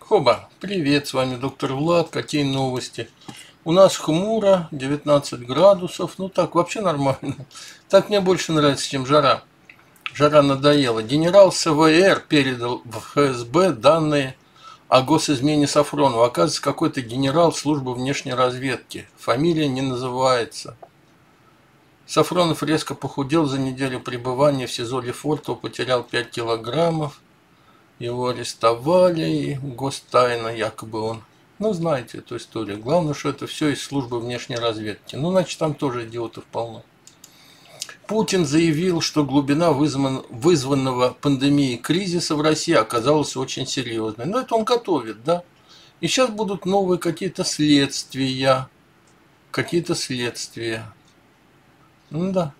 Хоба, привет, с вами доктор Влад. Какие новости? У нас хмуро, 19 градусов. Ну так, вообще нормально. Так мне больше нравится, чем жара. Жара надоела. Генерал СВР передал в ФСБ данные о госизмене Сафронова. Оказывается, какой-то генерал службы внешней разведки. Фамилия не называется. Сафронов резко похудел за неделю пребывания в СИЗО Лефортово, потерял 5 килограммов. Его арестовали, и гостайна якобы он. Ну, знаете эту историю. Главное, что это все из службы внешней разведки. Ну, значит, там тоже идиотов полно. Путин заявил, что глубина вызванного пандемией кризиса в России оказалась очень серьезной. Но это он готовит, да? И сейчас будут новые какие-то следствия. Какие-то следствия. Ну да.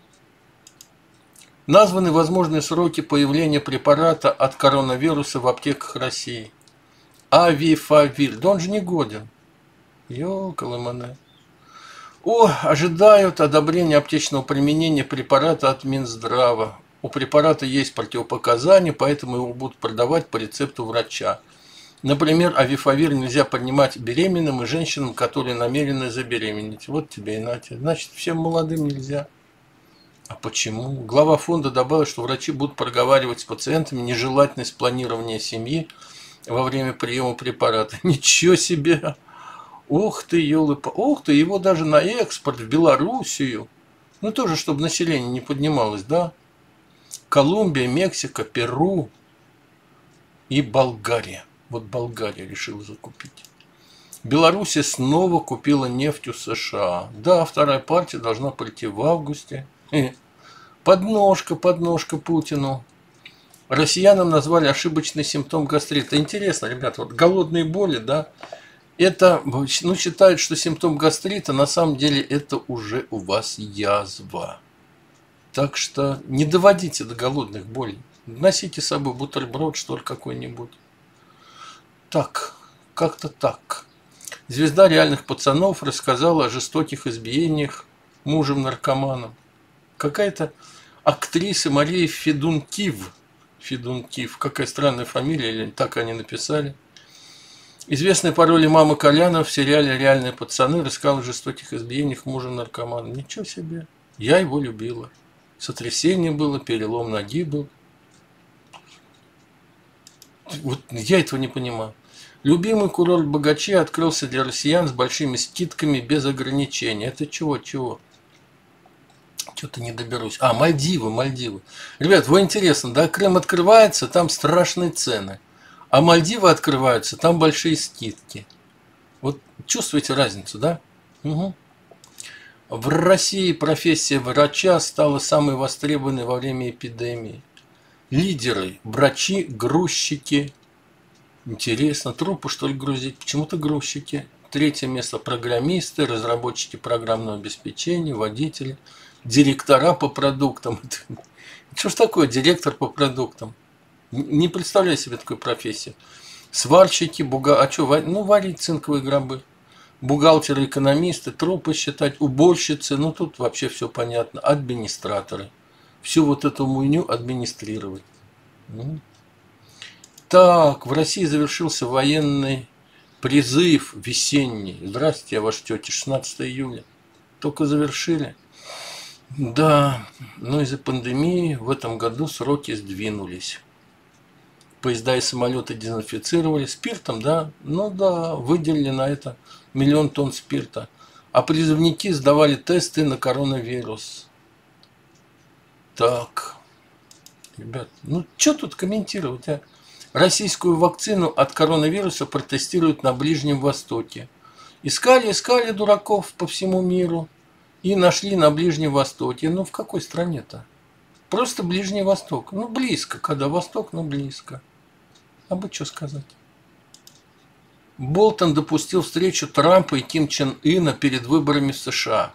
Названы возможные сроки появления препарата от коронавируса в аптеках России. Авифавир. Да он же не годен. Ёкалэмэне. Ожидают одобрения аптечного применения препарата от Минздрава. У препарата есть противопоказания, поэтому его будут продавать по рецепту врача. Например, авифавир нельзя принимать беременным и женщинам, которые намерены забеременеть. Вот тебе и нате. Значит, всем молодым нельзя. А почему? Глава фонда добавил, что врачи будут проговаривать с пациентами нежелательность планирования семьи во время приема препарата. Ничего себе! Ух ты, ёлы-па! Ух ты, его даже на экспорт в Белоруссию. Ну, тоже, чтобы население не поднималось, да? Колумбия, Мексика, Перу и Болгария. Вот Болгария решила закупить. Белоруссия снова купила нефть у США. Да, вторая партия должна прийти в августе. Подножка Путину. Россиянам назвали ошибочный симптом гастрита. Интересно, ребята, вот голодные боли, да, это, ну, считают, что симптом гастрита, на самом деле это уже у вас язва. Так что не доводите до голодных болей. Носите с собой бутерброд, что ли, какой-нибудь. Так, как-то так. Звезда реальных пацанов рассказала о жестоких избиениях мужем-наркоманом. Какая-то актриса Мария Федункив. Федункив. Какая странная фамилия, или так они написали. Известная по роли мамы Коляна в сериале «Реальные пацаны» рассказала о жестоких избиениях мужа-наркомана. Ничего себе. Я его любила. Сотрясение было, перелом ноги был. Вот я этого не понимаю. Любимый курорт богачей открылся для россиян с большими скидками без ограничений. Это чего? Что-то не доберусь. Мальдивы. Ребят, вы интересно, да? Крым открывается, там страшные цены. А Мальдивы открываются, там большие скидки. Вот чувствуете разницу, да? Угу. В России профессия врача стала самой востребованной во время эпидемии. Лидеры, врачи, грузчики. Интересно, трупы что ли грузить? Почему-то грузчики. Третье место программисты, разработчики программного обеспечения, водители. Директора по продуктам. Что ж такое директор по продуктам? Не представляю себе такой профессии. Сварщики, варить цинковые гробы. Бухгалтеры, экономисты, трупы считать, уборщицы. Ну, тут вообще все понятно. Администраторы. Всю вот эту муйню администрировать. Так, в России завершился военный призыв весенний. Здравствуйте, я ваша тетя. 16 июля. Только завершили. Да, но из-за пандемии в этом году сроки сдвинулись. Поезда и самолеты дезинфицировали спиртом, да? Ну да, выделили на это 1 000 000 тонн спирта. А призывники сдавали тесты на коронавирус. Так, ребят, ну что тут комментировать, а? Российскую вакцину от коронавируса протестируют на Ближнем Востоке. Искали дураков по всему миру. И нашли на Ближнем Востоке. Ну, в какой стране-то? Просто Ближний Восток. Ну, близко. Когда Восток, но близко. А бы что сказать? Болтон допустил встречу Трампа и Ким Чен Ына перед выборами в США.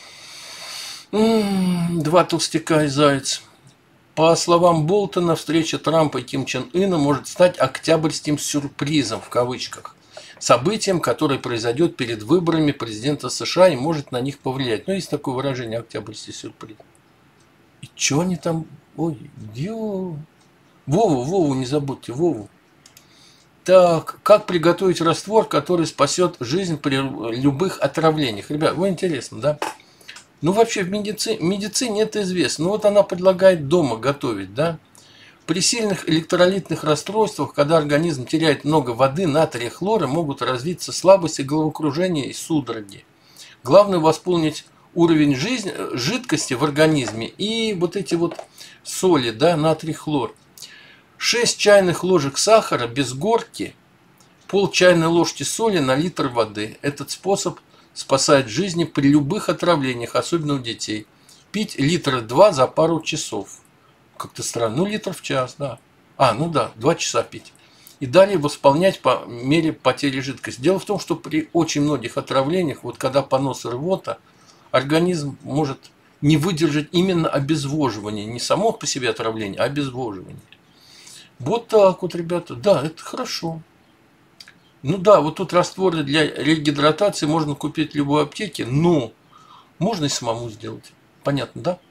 Два толстяка и заяц. По словам Болтона, встреча Трампа и Ким Чен Ына может стать октябрьским сюрпризом, в кавычках. Событием, которое произойдет перед выборами президента США и может на них повлиять. Ну, есть такое выражение «октябрьский сюрприз». И что они там... Вову не забудьте, Вову. Так, как приготовить раствор, который спасет жизнь при любых отравлениях? Ребят, вот интересно, да? Ну, вообще в медицине это известно. Ну, вот она предлагает дома готовить, да? При сильных электролитных расстройствах, когда организм теряет много воды, натрия, хлора, могут развиться слабость и головокружение и судороги. Главное восполнить уровень жидкости в организме и вот эти вот соли, да, натрий, хлор. 6 чайных ложек сахара без горки, пол чайной ложки соли на литр воды. Этот способ спасает жизни при любых отравлениях, особенно у детей. Пить литра 2 за пару часов. Как-то странно. Ну, литр в час, да. Ну да, 2 часа пить. И далее восполнять по мере потери жидкости. Дело в том, что при очень многих отравлениях, вот когда понос и рвота, организм может не выдержать именно обезвоживание. Не само по себе отравление, а обезвоживание. Вот так вот, ребята. Да, это хорошо. Ну да, вот тут растворы для регидратации можно купить в любой аптеке, но можно и самому сделать. Понятно, да?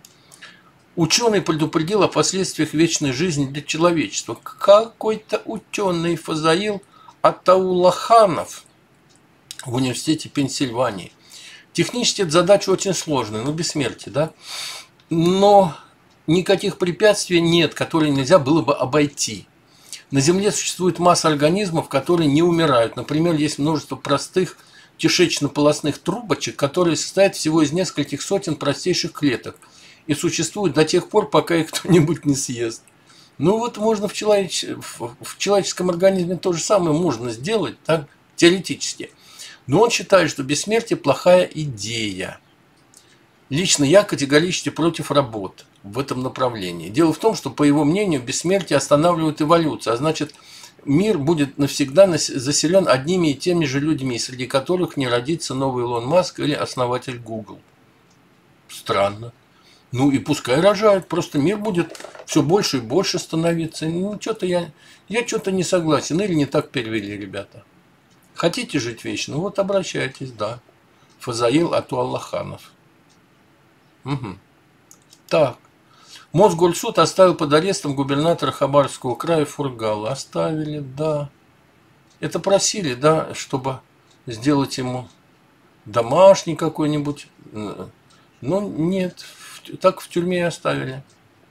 Ученый предупредил о последствиях вечной жизни для человечества. Какой-то ученый Фазаил Атаулаханов в университете Пенсильвании. Технически эта задача очень сложная, бессмертие, да? Но никаких препятствий нет, которые нельзя было бы обойти. На Земле существует масса организмов, которые не умирают. Например, есть множество простых кишечно-полостных трубочек, которые состоят всего из нескольких сотен простейших клеток и существуют до тех пор, пока их кто-нибудь не съест. Ну вот можно в человеческом организме то же самое можно сделать, так, теоретически. Но он считает, что бессмертие плохая идея. Лично я категорически против работы в этом направлении. Дело в том, что, по его мнению, бессмертие останавливает эволюцию, а значит, мир будет навсегда заселен одними и теми же людьми, среди которых не родится новый Илон Маск или основатель Google. Странно. Ну и пускай рожают, просто мир будет все больше и больше становиться. Ну, что-то я что-то не согласен, или не так перевели, ребята. Хотите жить вечно? Вот обращайтесь, да. Фазаил Атуаллаханов. Угу. Так. Мосгорсуд оставил под арестом губернатора Хабаровского края Фургала. Оставили, да. Это просили, да, чтобы сделать ему домашний какой-нибудь. Но нет, так в тюрьме и оставили.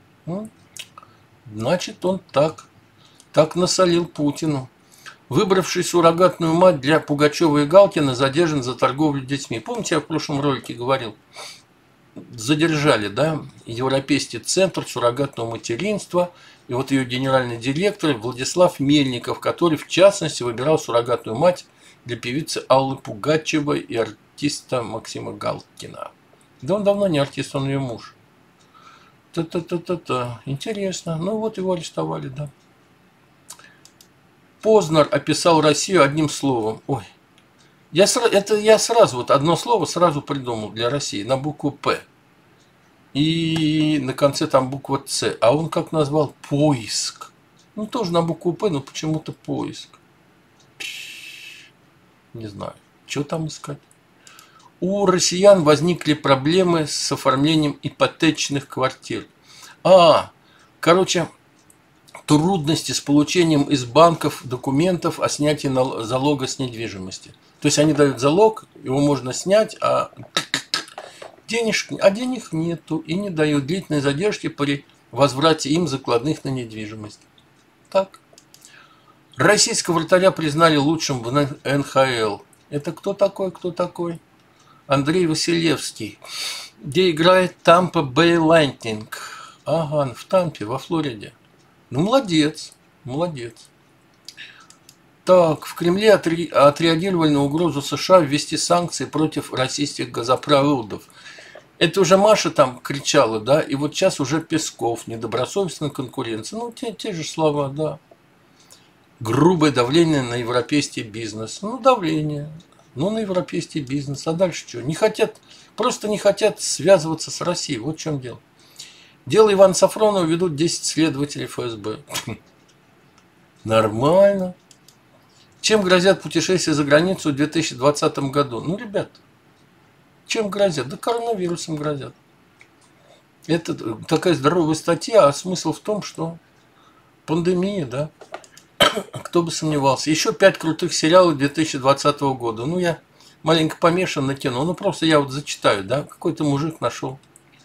Значит, он так насолил Путину. Выбравший суррогатную мать для Пугачева и Галкина задержан за торговлю детьми. Помните, я в прошлом ролике говорил? Задержали, да, Европейский центр суррогатного материнства, и вот ее генеральный директор Владислав Мельников, который в частности выбирал суррогатную мать для певицы Аллы Пугачевой и артиста Максима Галкина. Да он давно не артист, он ее муж. Интересно. Ну вот его арестовали, да. Познер описал Россию одним словом. Ой. Я сразу, вот одно слово сразу придумал для России, на букву «П». И на конце там буква «Ц». А он как назвал? Поиск. Ну, тоже на букву «П», но почему-то поиск. Не знаю, что там искать. У россиян возникли проблемы с оформлением ипотечных квартир. Короче, трудности с получением из банков документов о снятии залога с недвижимости. То есть они дают залог, его можно снять, а денег нету и не дают, длительной задержки при возврате им закладных на недвижимость. Так. Российского вратаря признали лучшим в НХЛ. Это кто такой? Андрей Василевский, где играет Тампа Бэй Лайтнинг. Ага, в Тампе, во Флориде. Ну, молодец. Так, в Кремле отреагировали на угрозу США ввести санкции против российских газопроводов. Это уже Маша там кричала, да, и вот сейчас уже Песков, недобросовестная конкуренция. Ну, те же слова, да. Грубое давление на европейский бизнес. Ну, давление. Ну, на европейский бизнес. А дальше что? Просто не хотят связываться с Россией. Вот в чем дело. Дело Ивана Сафронова ведут 10 следователей ФСБ. Нормально. Чем грозят путешествия за границу в 2020 году? Ну, ребят, чем грозят? Да коронавирусом грозят. Это такая здоровая статья, а смысл в том, что пандемия, да. Кто бы сомневался. Еще 5 крутых сериалов 2020 года. Ну, я маленько помешан на кино. Ну, просто я вот зачитаю, да? Какой-то мужик нашел.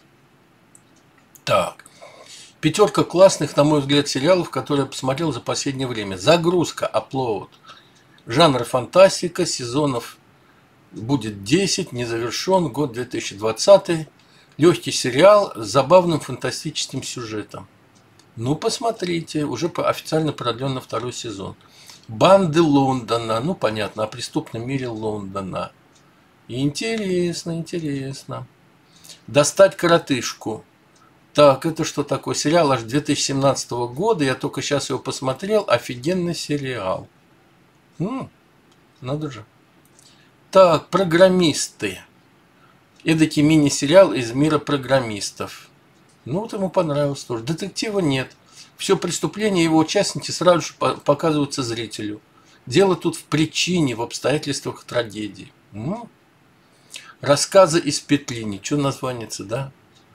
Так. 5 классных, на мой взгляд, сериалов, которые я посмотрел за последнее время. Загрузка, upload. Жанр фантастика, сезонов будет 10, не завершен, год 2020. Легкий сериал с забавным фантастическим сюжетом. Ну, посмотрите, уже официально продлен на 2-й сезон. Банды Лондона, ну, понятно, о преступном мире Лондона. Интересно, интересно. Достать коротышку. Так, это что такое? Сериал аж 2017 года, я только сейчас его посмотрел. Офигенный сериал. Надо же. Так, программисты. Эдакий мини-сериал из мира программистов. Ну, вот ему понравилось тоже. Детектива нет. Все преступления его участники сразу же показываются зрителю. Дело тут в причине, в обстоятельствах трагедии. Рассказы из петли. Ничего название-то, да?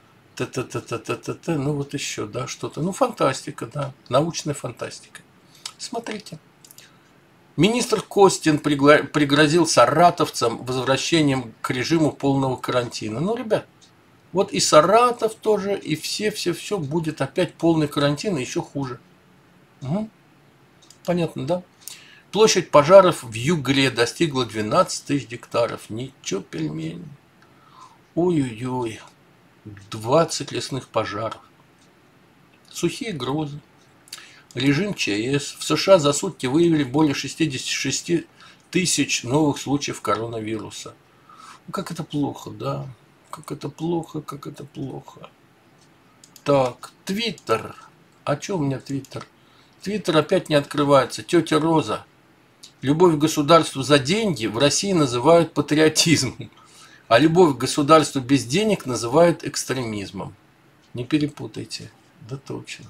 Ну, вот еще, да, что-то. Ну, фантастика, да. Научная фантастика. Смотрите. Министр Костин пригрозил саратовцам возвращением к режиму полного карантина. Ну, ребят, вот и Саратов тоже, и все будет опять полный карантин, и еще хуже. Понятно, да? Площадь пожаров в Югре достигла 12 тысяч гектаров. Ничего, пельмени. Ой-ой-ой. 20 лесных пожаров. Сухие грозы. Режим ЧС. В США за сутки выявили более 66 тысяч новых случаев коронавируса. Ну, как это плохо, да? Как это плохо, как это плохо. Так, Твиттер. А что у меня Твиттер? Твиттер опять не открывается. Тетя Роза. Любовь к государству за деньги в России называют патриотизмом. А любовь к государству без денег называют экстремизмом. Не перепутайте. Да точно.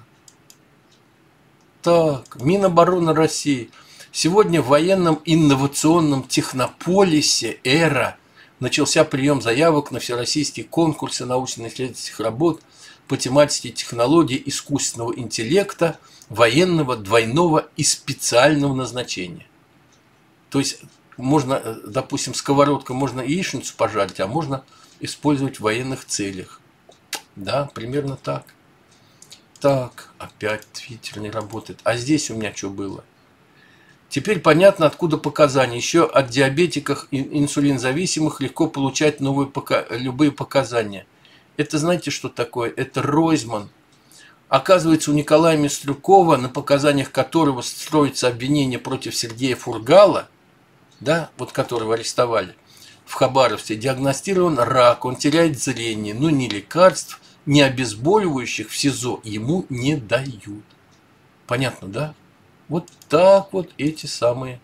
Так, Минобороны России. Сегодня в военном инновационном технополисе «Эра» начался прием заявок на всероссийские конкурсы научно-исследовательских работ по тематике технологий искусственного интеллекта, военного, двойного и специального назначения. То есть можно, допустим, сковородкой можно яичницу пожарить, а можно использовать в военных целях. Да, примерно так. Так, опять Твиттер не работает. А здесь у меня что было? Теперь понятно, откуда показания. Еще от диабетиков и инсулинзависимых легко получать любые показания. Это знаете, что такое? Это Ройзман. Оказывается, у Николая Мистрюкова, на показаниях которого строится обвинение против Сергея Фургала, да, вот которого арестовали в Хабаровске, диагностирован рак, он теряет зрение, но ни лекарств, ни обезболивающих в СИЗО ему не дают. Понятно, да? Вот так вот эти самые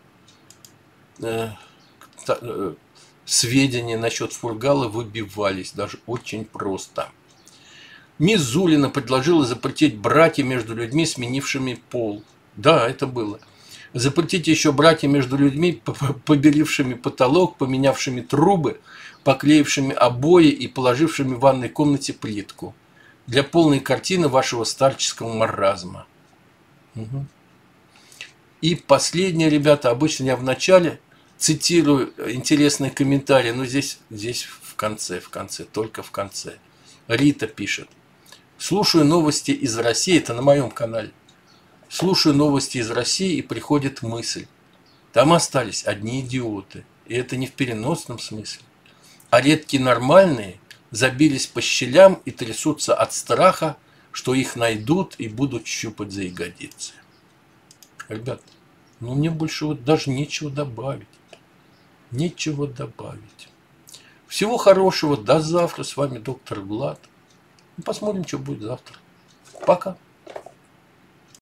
сведения насчет Фургала выбивались, даже очень просто. Мизулина предложила запретить браки между людьми, сменившими пол. Да, это было. Запретить еще браки между людьми, побелившими потолок, поменявшими трубы, поклеившими обои и положившими в ванной комнате плитку. Для полной картины вашего старческого маразма. Угу. И последнее, ребята, обычно я в начале цитирую интересные комментарии, но здесь в конце, только в конце. Рита пишет. Слушаю новости из России, это на моем канале. Слушаю новости из России, и приходит мысль. Там остались одни идиоты. И это не в переносном смысле. А редкие нормальные забились по щелям и трясутся от страха, что их найдут и будут щупать за ягодицы. Ребят, ну мне больше вот даже нечего добавить. Нечего добавить. Всего хорошего. До завтра. С вами доктор Влад. Посмотрим, что будет завтра. Пока.